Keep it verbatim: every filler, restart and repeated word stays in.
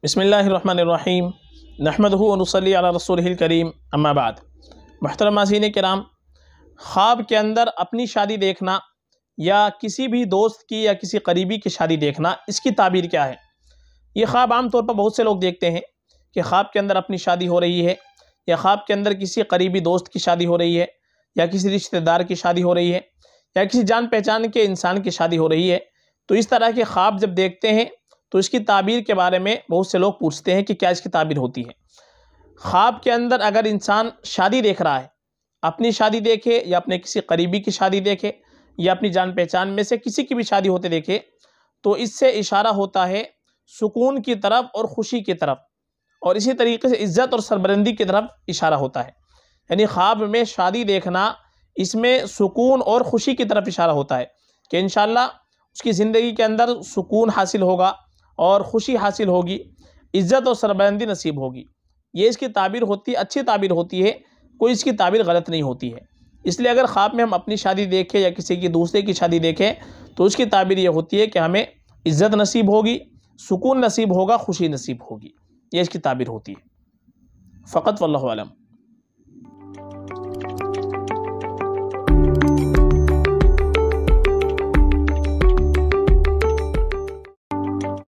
बिस्मिल्लाहिर्रहमानिर्रहीम नहमदुहु व नुसल्ली अला रसूलिहिल करीम अम्मा बाद। मुहतरम नाज़रीन किराम, ख्वाब के अंदर अपनी शादी देखना या किसी भी दोस्त की या किसी करीबी की शादी देखना, इसकी ताबीर क्या है? ये ख्वाब आम तौर पर बहुत से लोग देखते हैं कि ख्वाब के अंदर अपनी शादी हो रही है, या ख्वाब के अंदर किसी करीबी दोस्त की शादी हो रही है, या किसी रिश्तेदार की शादी हो रही है, या किसी जान पहचान के इंसान की शादी हो रही है। तो इस तरह के ख्वाब जब देखते हैं तो इसकी ताबीर के बारे में बहुत से लोग पूछते हैं कि क्या इसकी ताबीर होती है। ख्वाब के अंदर अगर इंसान शादी देख रहा है, अपनी शादी देखे या अपने किसी करीबी की शादी देखे या अपनी जान पहचान में से किसी की भी शादी होते देखे, तो इससे इशारा होता है सुकून की तरफ और ख़ुशी की तरफ, और इसी तरीके से इज़्ज़त और सरबलंदी की तरफ इशारा होता है। यानी ख्वाब में शादी देखना, इसमें सुकून और ख़ुशी की तरफ इशारा होता है कि इंशाअल्लाह उसकी ज़िंदगी के अंदर सुकून हासिल होगा और ख़ुशी हासिल होगी, इज़्ज़त और सरबलंदी नसीब होगी। ये इसकी ताबीर होती है, अच्छी ताबीर होती है, कोई इसकी ताबीर गलत नहीं होती है। इसलिए अगर ख्वाब में हम अपनी शादी देखें या किसी की दूसरे की शादी देखें तो उसकी ताबीर ये होती है कि हमें इज़्ज़त नसीब होगी, सुकून नसीब होगा, खुशी नसीब होगी। ये इसकी ताबीर होती है। फ़कत वल्लाहु आलम।